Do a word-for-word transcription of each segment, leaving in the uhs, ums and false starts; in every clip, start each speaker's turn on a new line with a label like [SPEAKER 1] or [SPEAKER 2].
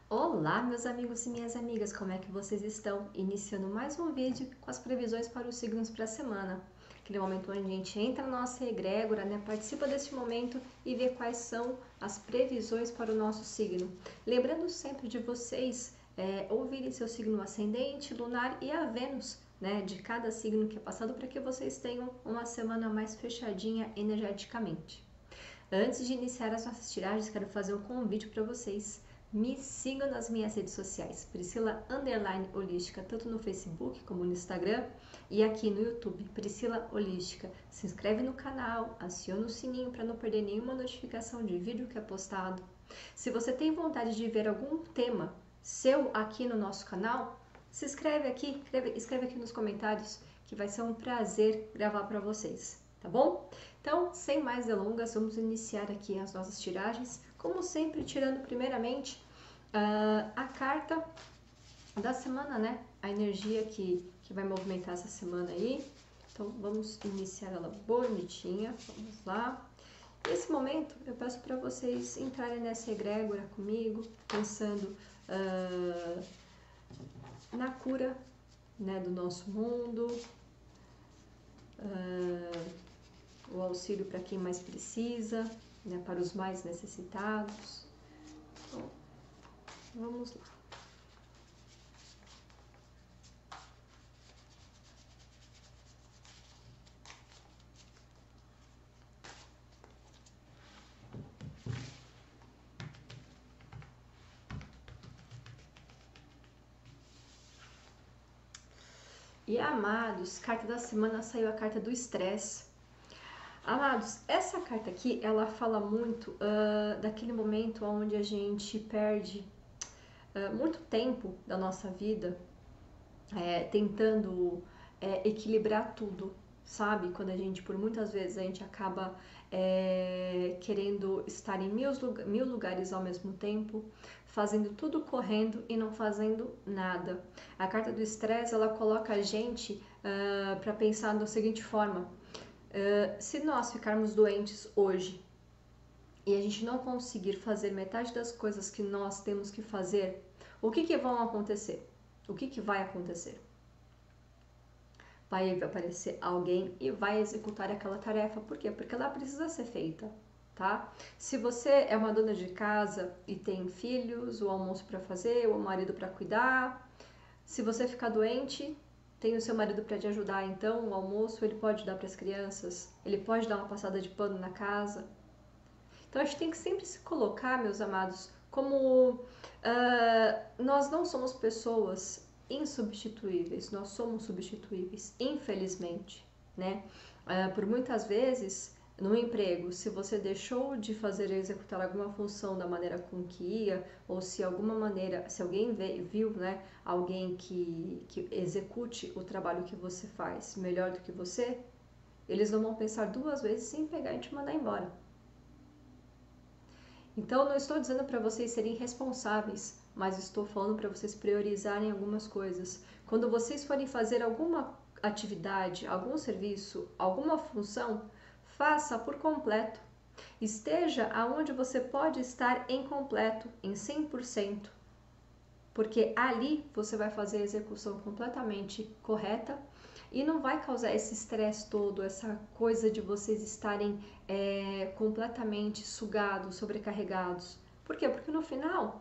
[SPEAKER 1] Olá, meus amigos e minhas amigas, como é que vocês estão? Iniciando mais um vídeo com as previsões para os signos para a semana. Aquele momento onde a gente entra na nossa egrégora, né? Participa deste momento e vê quais são as previsões para o nosso signo. Lembrando sempre de vocês é, ouvirem seu signo ascendente, lunar e a Vênus, né? De cada signo que é passado, para que vocês tenham uma semana mais fechadinha energeticamente. Antes de iniciar as nossas tiragens, quero fazer um convite para vocês. Me sigam nas minhas redes sociais, Priscila Underline Holística, tanto no Facebook como no Instagram e aqui no YouTube, Priscila Holística. Se inscreve no canal, aciona o sininho para não perder nenhuma notificação de vídeo que é postado. Se você tem vontade de ver algum tema seu aqui no nosso canal, se inscreve aqui, escreve, escreve aqui nos comentários que vai ser um prazer gravar para vocês, tá bom? Então, sem mais delongas, vamos iniciar aqui as nossas tiragens, como sempre, tirando primeiramente uh, a carta da semana, né? A energia que, que vai movimentar essa semana aí. Então, vamos iniciar ela bonitinha, vamos lá. Nesse momento, eu peço para vocês entrarem nessa egrégora comigo, pensando uh, na cura, né, do nosso mundo, uh, o auxílio para quem mais precisa, né, para os mais necessitados. Então, vamos lá. E amados, carta da semana saiu a carta do estresse. Amados, essa carta aqui, ela fala muito uh, daquele momento onde a gente perde uh, muito tempo da nossa vida é, tentando é, equilibrar tudo, sabe? Quando a gente, por muitas vezes, a gente acaba é, querendo estar em mil, mil lugares ao mesmo tempo, fazendo tudo correndo e não fazendo nada. A carta do estresse, ela coloca a gente uh, para pensar da seguinte forma: uh, se nós ficarmos doentes hoje e a gente não conseguir fazer metade das coisas que nós temos que fazer, o que que vão acontecer? O que que vai acontecer? Vai aparecer alguém e vai executar aquela tarefa. Por quê? Porque ela precisa ser feita, tá? Se você é uma dona de casa e tem filhos, o almoço para fazer, o marido para cuidar, se você ficar doente, tem o seu marido para te ajudar, então o almoço ele pode dar para as crianças, ele pode dar uma passada de pano na casa. Então a gente tem que sempre se colocar, meus amados, como uh, nós não somos pessoas insubstituíveis, nós somos substituíveis, infelizmente, né? Uh, por muitas vezes, no emprego, se você deixou de fazer executar alguma função da maneira com que ia, ou se alguma maneira, se alguém vê, viu, né, alguém que, que execute o trabalho que você faz melhor do que você, eles não vão pensar duas vezes em pegar e te mandar embora. Então, não estou dizendo para vocês serem responsáveis, mas estou falando para vocês priorizarem algumas coisas. Quando vocês forem fazer alguma atividade, algum serviço, alguma função, faça por completo. Esteja aonde você pode estar em completo, em cem por cento. Porque ali você vai fazer a execução completamente correta e não vai causar esse estresse todo, essa coisa de vocês estarem é, completamente sugados, sobrecarregados. Por quê? Porque no final,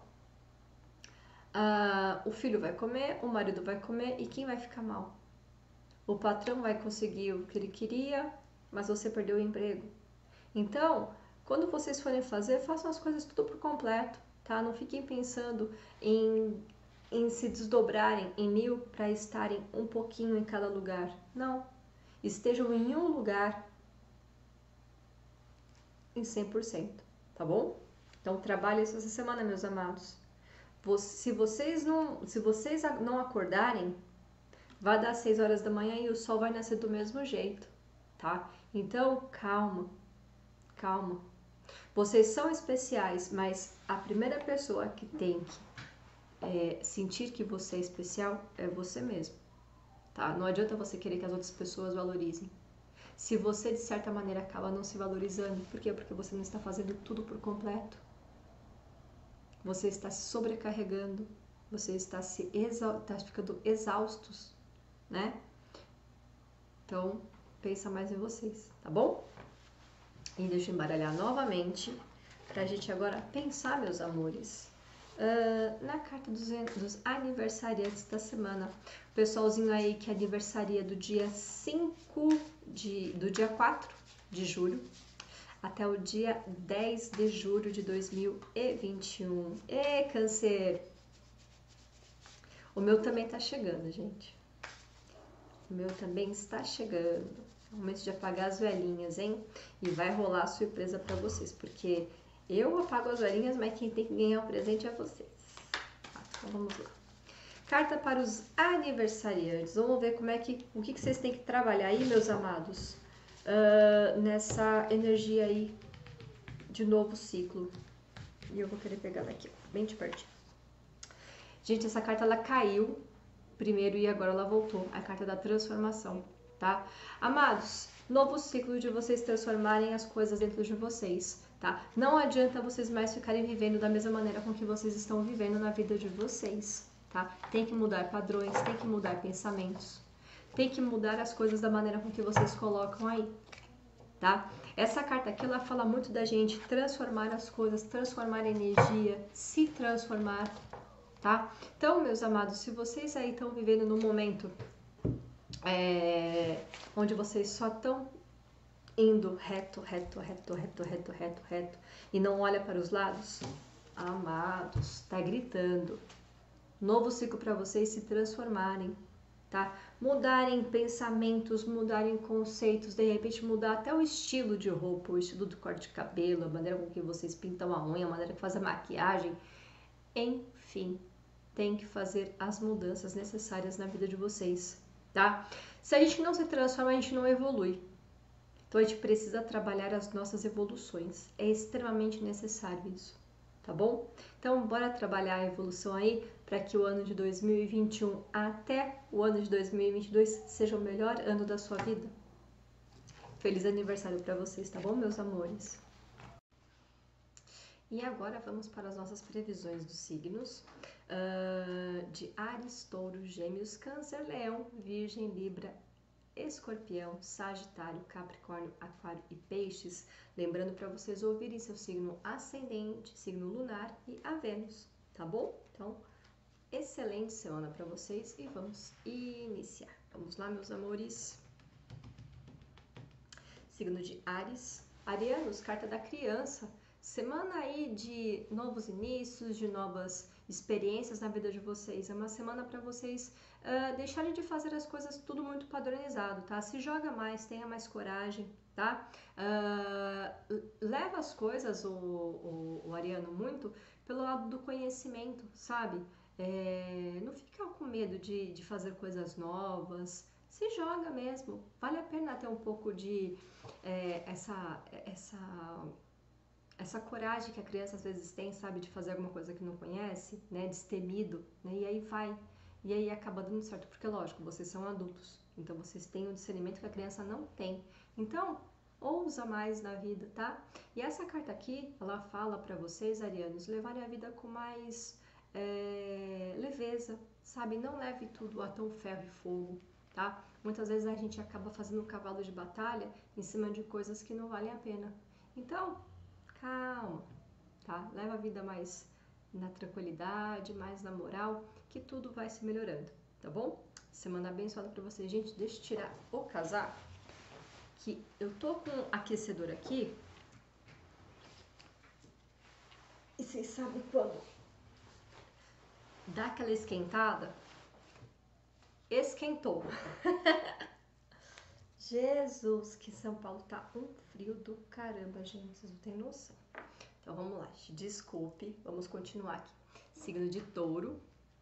[SPEAKER 1] ah, o filho vai comer, o marido vai comer e quem vai ficar mal? O patrão vai conseguir o que ele queria, mas você perdeu o emprego. Então, quando vocês forem fazer, façam as coisas tudo por completo, tá? Não fiquem pensando em em se desdobrarem em mil para estarem um pouquinho em cada lugar. Não. Estejam em um lugar em cem por cento, tá bom? Então trabalhe isso essa semana, meus amados. Se vocês não, se vocês não acordarem, vai dar seis horas da manhã e o sol vai nascer do mesmo jeito, tá? Então, calma. Calma. Vocês são especiais, mas a primeira pessoa que tem que É, sentir que você é especial é você mesmo, tá? Não adianta você querer que as outras pessoas valorizem. Se você, de certa maneira, acaba não se valorizando, por quê? Porque você não está fazendo tudo por completo. você está se sobrecarregando, você está se exa está ficando exaustos, né? Então, pensa mais em vocês, tá bom? E deixa eu embaralhar novamente, pra gente agora pensar, meus amores. Uh, na carta dos, dos aniversariantes da semana, o pessoalzinho aí que aniversaria do dia cinco de, do dia quatro de julho até o dia dez de julho de dois mil e vinte e um. Ê, Câncer! O meu também tá chegando, gente. O meu também está chegando. É o momento de apagar as velhinhas, hein? E vai rolar a surpresa pra vocês, porque eu apago as velhinhas, mas quem tem que ganhar o presente é vocês. Tá, então vamos lá. Carta para os aniversariantes. Vamos ver como é que, o que, que vocês têm que trabalhar aí, meus amados, uh, nessa energia aí de novo ciclo. E eu vou querer pegar ela aqui, bem de pertinho. Gente, essa carta ela caiu primeiro e agora ela voltou. A carta da transformação, tá? Amados, novo ciclo de vocês transformarem as coisas dentro de vocês, tá? Não adianta vocês mais ficarem vivendo da mesma maneira com que vocês estão vivendo na vida de vocês, tá? Tem que mudar padrões, tem que mudar pensamentos, tem que mudar as coisas da maneira com que vocês colocam aí, tá? Essa carta aqui, ela fala muito da gente transformar as coisas, transformar a energia, se transformar, tá? Então, meus amados, se vocês aí estão vivendo num momento é, onde vocês só estão indo reto, reto, reto, reto, reto, reto, reto, e não olha para os lados, amados, tá gritando. Novo ciclo para vocês se transformarem, tá? Mudarem pensamentos, mudarem conceitos, de repente mudar até o estilo de roupa, o estilo do corte de cabelo, a maneira com que vocês pintam a unha, a maneira que fazem a maquiagem, enfim, tem que fazer as mudanças necessárias na vida de vocês, tá? Se a gente não se transforma, a gente não evolui. Então a gente precisa trabalhar as nossas evoluções. É extremamente necessário isso, tá bom? Então bora trabalhar a evolução aí para que o ano de dois mil e vinte e um até o ano de dois mil e vinte e dois seja o melhor ano da sua vida. Feliz aniversário para vocês, tá bom, meus amores? E agora vamos para as nossas previsões dos signos uh, de Áries, Touro, Gêmeos, Câncer, Leão, Virgem, Libra, Escorpião, Sagitário, Capricórnio, Aquário e Peixes. Lembrando para vocês ouvirem seu signo ascendente, signo lunar e a Vênus, tá bom? Então, excelente semana para vocês e vamos iniciar. Vamos lá, meus amores. Signo de Áries, Arianos, carta da criança. Semana aí de novos inícios, de novas experiências na vida de vocês. É uma semana para vocês uh, deixarem de fazer as coisas tudo muito padronizado, tá? Se joga mais, tenha mais coragem, tá? Uh, leva as coisas, o, o, o Ariano, muito pelo lado do conhecimento, sabe? É, não fica com medo de, de fazer coisas novas. Se joga mesmo. Vale a pena ter um pouco de é, essa... essa essa coragem que a criança às vezes tem, sabe, de fazer alguma coisa que não conhece, né, destemido, né, e aí vai, e aí acaba dando certo, porque lógico, vocês são adultos, então vocês têm um discernimento que a criança não tem, então, ousa mais na vida, tá? E essa carta aqui, ela fala para vocês, arianos, levarem a vida com mais é, leveza, sabe, não leve tudo a tão ferro e fogo, tá? Muitas vezes a gente acaba fazendo um cavalo de batalha em cima de coisas que não valem a pena, então, calma, tá? Leva a vida mais na tranquilidade, mais na moral, que tudo vai se melhorando, tá bom? Semana abençoada pra vocês. Gente, deixa eu tirar o casaco, que eu tô com um aquecedor aqui. E vocês sabem quando dá aquela esquentada? Esquentou. Jesus, que São Paulo tá um frio do caramba, gente, vocês não têm noção. Então vamos lá, desculpe, vamos continuar aqui. Signo de Touro.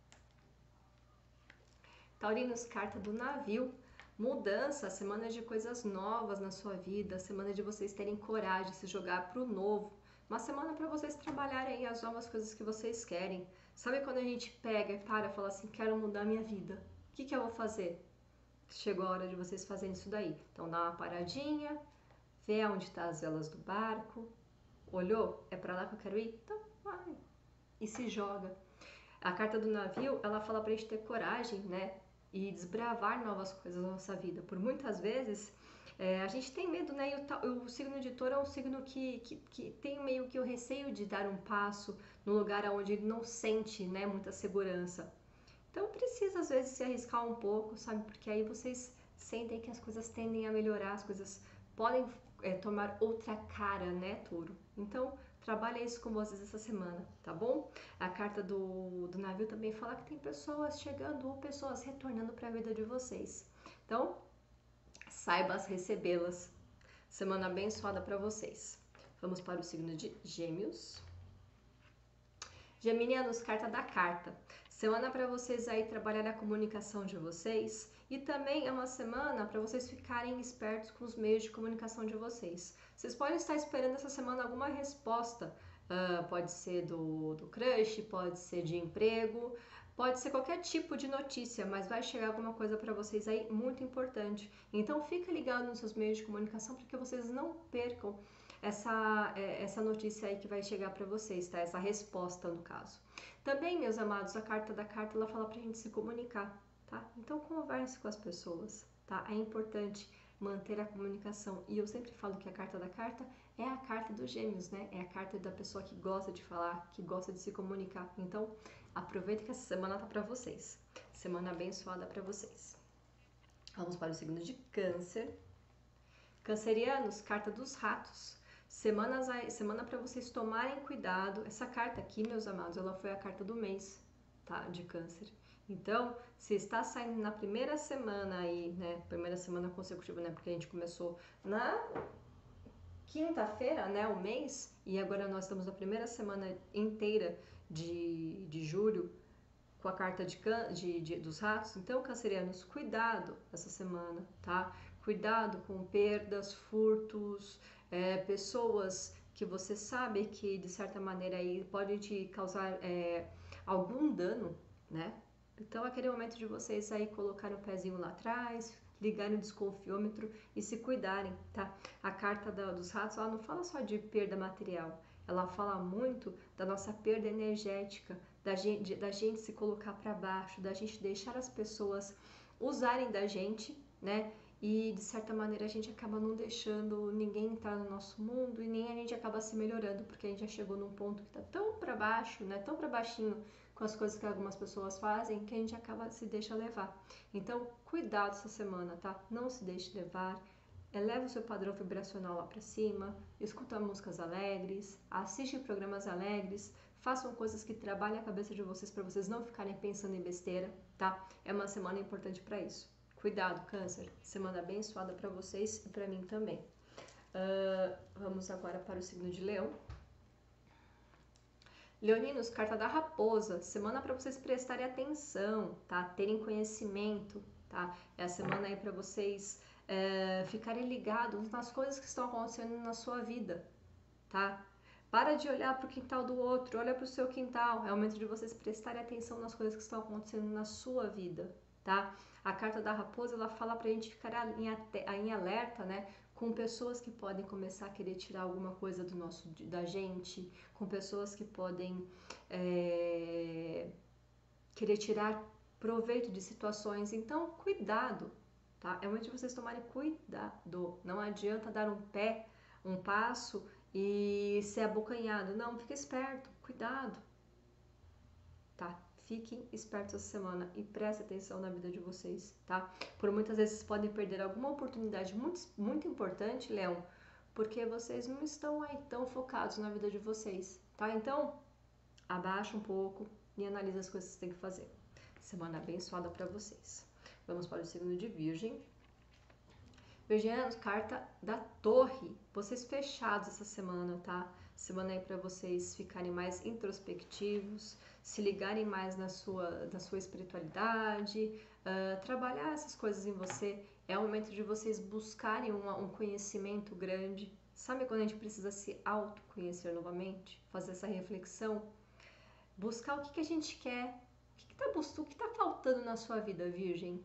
[SPEAKER 1] Taurinos, carta do navio. Mudança, semana de coisas novas na sua vida, semana de vocês terem coragem de se jogar pro novo. Uma semana para vocês trabalharem aí as novas coisas que vocês querem. Sabe quando a gente pega e para e fala assim, quero mudar minha vida, o que que eu vou fazer? Chegou a hora de vocês fazerem isso daí. Então dá uma paradinha, vê onde estão as velas do barco. Olhou? É pra lá que eu quero ir? Então vai. e se joga. A carta do navio, ela fala pra gente ter coragem, né? E desbravar novas coisas na nossa vida. Por muitas vezes, é, a gente tem medo, né? E o, o signo de touro é um signo que, que, que tem meio que o receio de dar um passo no lugar onde ele não sente, né, muita segurança. Então precisa às vezes se arriscar um pouco, sabe? Porque aí vocês sentem que as coisas tendem a melhorar, as coisas podem é, tomar outra cara, né, touro? Então trabalha isso com vocês essa semana, tá bom? A carta do, do navio também fala que tem pessoas chegando ou pessoas retornando para a vida de vocês. Então, saiba recebê-las. Semana abençoada para vocês. Vamos para o signo de Gêmeos. Geminianos, carta da carta. Semana para vocês aí trabalhar a comunicação de vocês e também é uma semana para vocês ficarem espertos com os meios de comunicação de vocês. Vocês podem estar esperando essa semana alguma resposta, uh, pode ser do, do crush, pode ser de emprego, pode ser qualquer tipo de notícia, mas vai chegar alguma coisa para vocês aí muito importante. Então fica ligado nos seus meios de comunicação para que vocês não percam essa, essa notícia aí que vai chegar para vocês, tá? Essa resposta, no caso. Também, meus amados, a carta da carta, ela fala pra gente se comunicar, tá? Então, converse com as pessoas, tá? É importante manter a comunicação. E eu sempre falo que a carta da carta é a carta dos gêmeos, né? É a carta da pessoa que gosta de falar, que gosta de se comunicar. Então, aproveita que essa semana tá pra vocês. Semana abençoada pra vocês. Vamos para o signo de Câncer. Cancerianos, carta dos ratos. Semanas, semana para vocês tomarem cuidado. Essa carta aqui, meus amados, ela foi a carta do mês, tá? De Câncer. Então, se está saindo na primeira semana aí, né? Primeira semana consecutiva, né? Porque a gente começou na quinta-feira, né? O mês. E agora nós estamos na primeira semana inteira de, de julho com a carta de, de, de, dos ratos. Então, cancerianos, cuidado essa semana, tá? Cuidado com perdas, furtos, é, pessoas que você sabe que de certa maneira aí podem te causar é, algum dano, né? Então, é aquele momento de vocês aí colocarem o pezinho lá atrás, ligarem o desconfiômetro e se cuidarem, tá? A carta da, dos ratos, ela não fala só de perda material, ela fala muito da nossa perda energética, da gente, da gente se colocar para baixo, da gente deixar as pessoas usarem da gente, né? E de certa maneira a gente acaba não deixando ninguém entrar no nosso mundo e nem a gente acaba se melhorando, porque a gente já chegou num ponto que tá tão para baixo, né? Tão para baixinho com as coisas que algumas pessoas fazem, que a gente acaba se deixa levar. Então, cuidado essa semana, tá? Não se deixe levar. Eleva o seu padrão vibracional lá para cima, escuta músicas alegres, assiste programas alegres, façam coisas que trabalhem a cabeça de vocês para vocês não ficarem pensando em besteira, tá? É uma semana importante para isso. Cuidado, Câncer. Semana abençoada para vocês e para mim também. Uh, vamos agora para o signo de Leão. Leoninos, carta da raposa. Semana para vocês prestarem atenção, tá? Terem conhecimento, tá? É a semana aí para vocês é, ficarem ligados nas coisas que estão acontecendo na sua vida, tá? Para de olhar para o quintal do outro, olha para o seu quintal. É o momento de vocês prestarem atenção nas coisas que estão acontecendo na sua vida, tá? A carta da raposa, ela fala pra gente ficar em, em alerta, né? Com pessoas que podem começar a querer tirar alguma coisa do nosso, da gente, com pessoas que podem é, querer tirar proveito de situações. Então, cuidado, tá? É o momento de vocês tomarem cuidado. Não adianta dar um pé, um passo e ser abocanhado. Não, fica esperto, cuidado, tá? Fiquem espertos essa semana e prestem atenção na vida de vocês, tá? Por muitas vezes podem perder alguma oportunidade muito, muito importante, Leão, porque vocês não estão aí tão focados na vida de vocês, tá? Então, abaixa um pouco e analisa as coisas que você tem que fazer. Semana abençoada para vocês. Vamos para o signo de Virgem. Virginianos, carta da torre. Vocês fechados essa semana, tá? Semana aí para vocês ficarem mais introspectivos, se ligarem mais na sua, na sua espiritualidade, uh, trabalhar essas coisas em você. É o momento de vocês buscarem uma, um conhecimento grande. Sabe quando a gente precisa se autoconhecer novamente? Fazer essa reflexão? Buscar o que, que a gente quer. O que está o que tá faltando na sua vida, Virgem?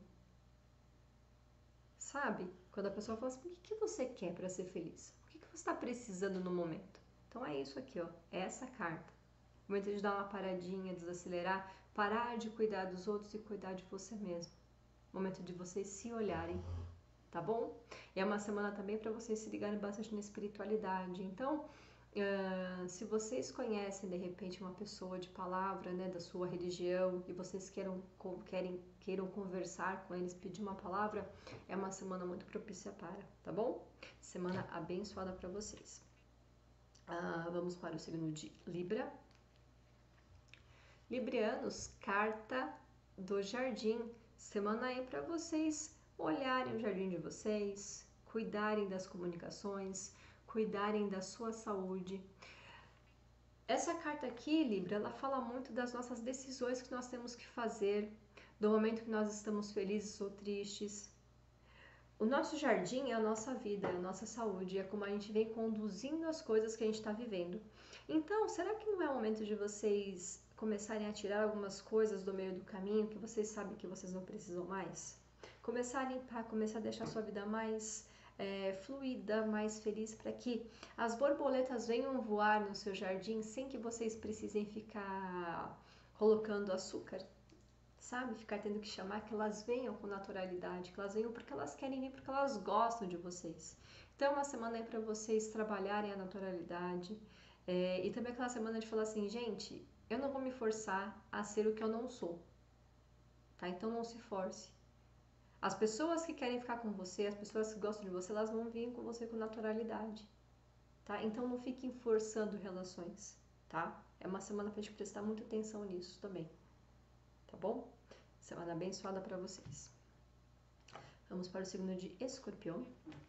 [SPEAKER 1] Sabe? Quando a pessoa fala assim, o que, que você quer para ser feliz? O que, que você está precisando no momento? Então é isso aqui, ó. É essa carta. Momento de dar uma paradinha, desacelerar, parar de cuidar dos outros e cuidar de você mesmo. Momento de vocês se olharem, tá bom? E é uma semana também para vocês se ligarem bastante na espiritualidade. Então, uh, se vocês conhecem de repente uma pessoa de palavra, né, da sua religião e vocês queiram, querem, queiram conversar com eles, pedir uma palavra, é uma semana muito propícia para, tá bom? Semana abençoada para vocês. Uh, vamos para o signo de Libra. Librianos, carta do jardim. Semana aí para vocês olharem o jardim de vocês, cuidarem das comunicações, cuidarem da sua saúde. Essa carta aqui, Libra, ela fala muito das nossas decisões que nós temos que fazer, do momento que nós estamos felizes ou tristes. O nosso jardim é a nossa vida, é a nossa saúde, é como a gente vem conduzindo as coisas que a gente está vivendo. Então, será que não é o momento de vocês começarem a tirar algumas coisas do meio do caminho que vocês sabem que vocês não precisam mais? Começarem para começar a deixar a sua vida mais é, fluida, mais feliz, para que as borboletas venham voar no seu jardim sem que vocês precisem ficar colocando açúcar, sabe? Ficar tendo que chamar, que elas venham com naturalidade, que elas venham porque elas querem vir, porque elas gostam de vocês. Então é uma semana aí para vocês trabalharem a naturalidade é, e também aquela semana de falar assim, gente, eu não vou me forçar a ser o que eu não sou, tá? Então não se force. As pessoas que querem ficar com você, as pessoas que gostam de você, elas vão vir com você com naturalidade, tá? Então não fiquem forçando relações, tá? É uma semana pra gente prestar muita atenção nisso também, tá bom? Semana abençoada para vocês. Vamos para o signo de Escorpião.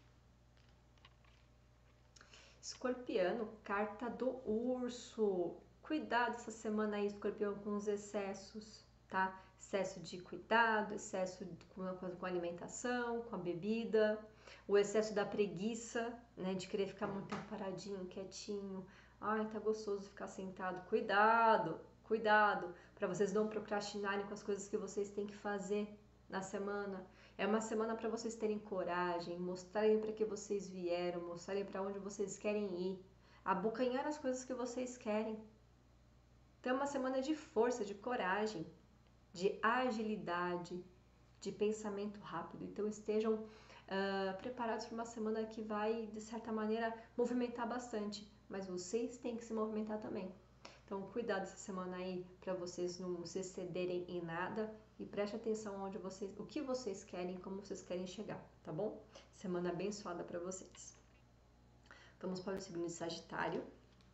[SPEAKER 1] Escorpiano, carta do urso. Cuidado essa semana aí, Escorpião, com os excessos, tá? Excesso de cuidado, excesso com a, com a alimentação, com a bebida, o excesso da preguiça, né? De querer ficar muito tempo paradinho, quietinho. Ai, tá gostoso ficar sentado. Cuidado, cuidado, para vocês não procrastinarem com as coisas que vocês têm que fazer na semana. É uma semana para vocês terem coragem, mostrarem para que vocês vieram, mostrarem para onde vocês querem ir, abocanhar as coisas que vocês querem. Então é uma semana de força, de coragem, de agilidade, de pensamento rápido. Então estejam uh, preparados para uma semana que vai, de certa maneira, movimentar bastante, mas vocês têm que se movimentar também. Então cuidado essa semana aí para vocês não se excederem em nada e preste atenção onde vocês, o que vocês querem, como vocês querem chegar, tá bom? Semana abençoada para vocês. Vamos para o signo de Sagitário.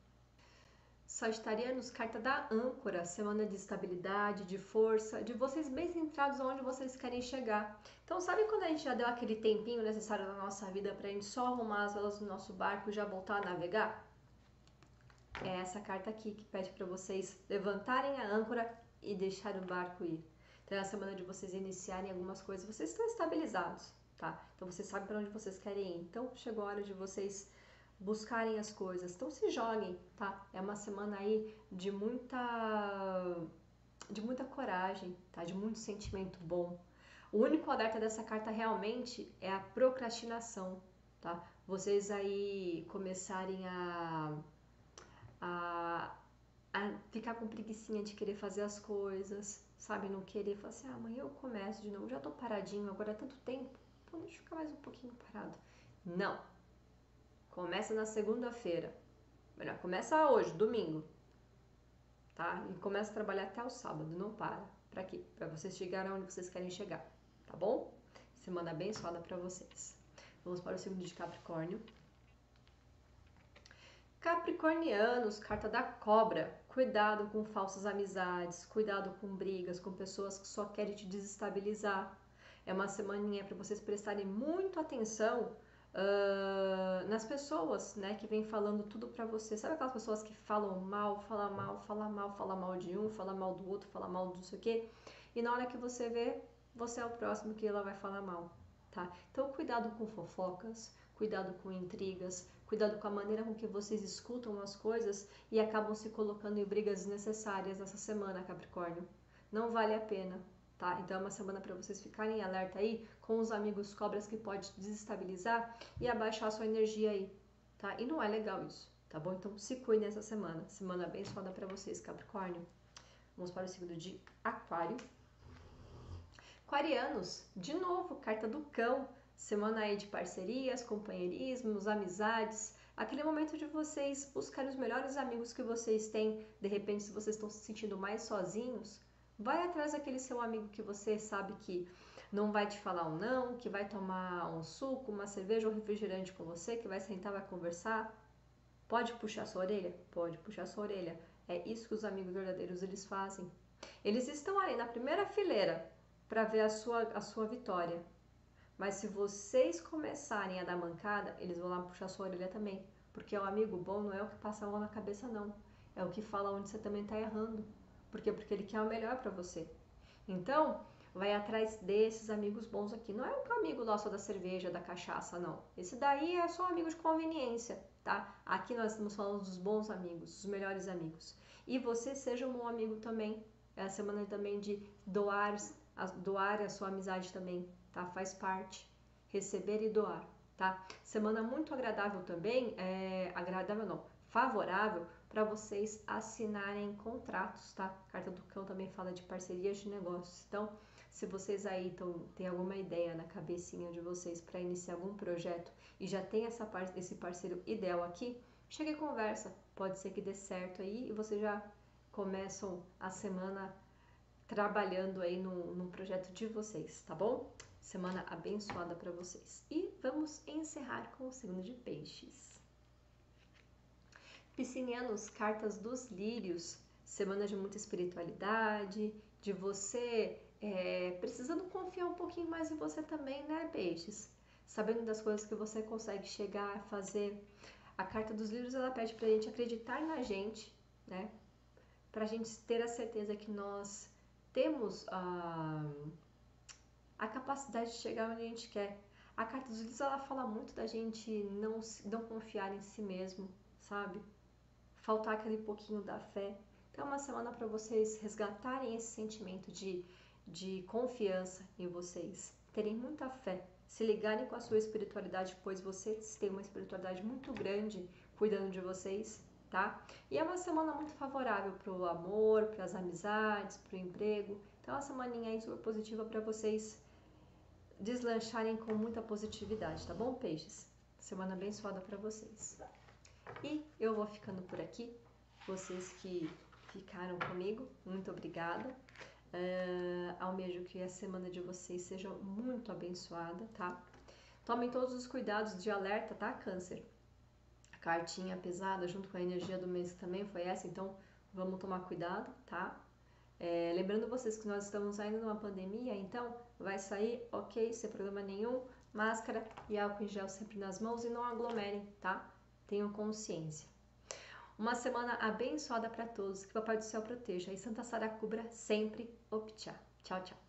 [SPEAKER 1] Sagitarianos, carta da âncora, semana de estabilidade, de força, de vocês bem centrados onde vocês querem chegar. Então, sabe quando a gente já deu aquele tempinho necessário na nossa vida para a gente só arrumar as velas do nosso barco e já voltar a navegar? É essa carta aqui que pede para vocês levantarem a âncora e deixar o barco ir. Então é a semana de vocês iniciarem algumas coisas, vocês estão estabilizados, tá? Então vocês sabem para onde vocês querem ir. Então chegou a hora de vocês buscarem as coisas. Então se joguem, tá? É uma semana aí de muita de muita coragem, tá? De muito sentimento bom. O único alerta dessa carta realmente é a procrastinação, tá? Vocês aí começarem a a, a ficar com preguicinha de querer fazer as coisas, sabe? Não querer falar assim, ah, amanhã eu começo de novo, já tô paradinho agora há tanto tempo, então deixa eu ficar mais um pouquinho parado. Não. Começa na segunda-feira. Melhor, começa hoje, domingo, tá? E começa a trabalhar até o sábado, não para. Pra quê? Pra vocês chegarem onde vocês querem chegar, tá bom? Semana abençoada pra vocês. Vamos para o signo de Capricórnio. Capricornianos, carta da cobra. Cuidado com falsas amizades, cuidado com brigas, com pessoas que só querem te desestabilizar. É uma semaninha para vocês prestarem muito atenção uh, nas pessoas, né, que vêm falando tudo para você. Sabe aquelas pessoas que falam mal, falam mal, falam mal, falam mal de um, falam mal do outro, falam mal do não sei o quê. E na hora que você vê, você é o próximo que ela vai falar mal, tá? Então cuidado com fofocas, cuidado com intrigas, cuidado com a maneira com que vocês escutam as coisas e acabam se colocando em brigas desnecessárias nessa semana, Capricórnio. Não vale a pena, tá? Então é uma semana para vocês ficarem em alerta aí com os amigos cobras que pode desestabilizar e abaixar a sua energia aí, tá? E não é legal isso, tá bom? Então se cuidem essa semana. Semana abençoada para vocês, Capricórnio. Vamos para o signo de Aquário. Aquarianos, de novo, carta do cão. Semana aí de parcerias, companheirismos, amizades. Aquele momento de vocês buscarem os melhores amigos que vocês têm. De repente, se vocês estão se sentindo mais sozinhos, vai atrás daquele seu amigo que você sabe que não vai te falar um não, que vai tomar um suco, uma cerveja ou um refrigerante com você, que vai sentar, vai conversar. Pode puxar sua orelha? Pode puxar sua orelha. É isso que os amigos verdadeiros eles fazem. Eles estão ali na primeira fileira para ver a sua, a sua vitória. Mas se vocês começarem a dar mancada, eles vão lá puxar sua orelha também. Porque o amigo bom não é o que passa a mão na cabeça, não. É o que fala onde você também está errando. Por quê? Porque ele quer o melhor para você. Então, vai atrás desses amigos bons aqui. Não é um amigo nosso da cerveja, da cachaça, não. Esse daí é só um amigo de conveniência, tá? Aqui nós estamos falando dos bons amigos, dos melhores amigos. E você seja um bom amigo também. É a semana também de doar, doar a sua amizade também, tá? Faz parte. Receber e doar, tá? Semana muito agradável também, é, agradável não, favorável para vocês assinarem contratos, tá? A carta do cão também fala de parcerias de negócios. Então, se vocês aí tão, tem alguma ideia na cabecinha de vocês para iniciar algum projeto e já tem essa, esse parceiro ideal aqui, chega e conversa. Pode ser que dê certo aí e vocês já começam a semana trabalhando aí no, no projeto de vocês, tá bom? Semana abençoada para vocês. E vamos encerrar com o signo de Peixes. Piscinianos, cartas dos lírios. Semana de muita espiritualidade, de você é, precisando confiar um pouquinho mais em você também, né, Peixes? Sabendo das coisas que você consegue chegar a fazer. A carta dos lírios, ela pede pra gente acreditar na gente, né? Pra gente ter a certeza que nós temos a, a capacidade de chegar onde a gente quer. A carta dos lírios, ela fala muito da gente não, não confiar em si mesmo, sabe? Faltar aquele pouquinho da fé. Então é uma semana para vocês resgatarem esse sentimento de, de confiança em vocês, terem muita fé, se ligarem com a sua espiritualidade, pois vocês têm uma espiritualidade muito grande cuidando de vocês, tá? E é uma semana muito favorável para o amor, para as amizades, para o emprego. Então é uma semaninha aí super positiva para vocês deslancharem com muita positividade, tá bom, peixes? Semana abençoada para vocês. E eu vou ficando por aqui. Vocês que ficaram comigo, muito obrigada. Uh, almejo que a semana de vocês seja muito abençoada, tá? Tomem todos os cuidados de alerta, tá, Câncer? A cartinha pesada junto com a energia do mês também foi essa, então vamos tomar cuidado, tá? É, lembrando vocês que nós estamos ainda numa pandemia, então vai sair, ok, sem problema nenhum, máscara e álcool em gel sempre nas mãos e não aglomerem, tá? Tenham consciência. Uma semana abençoada para todos, que o Papai do Céu proteja e Santa Sara cubra sempre. Optcha. Tchau, tchau.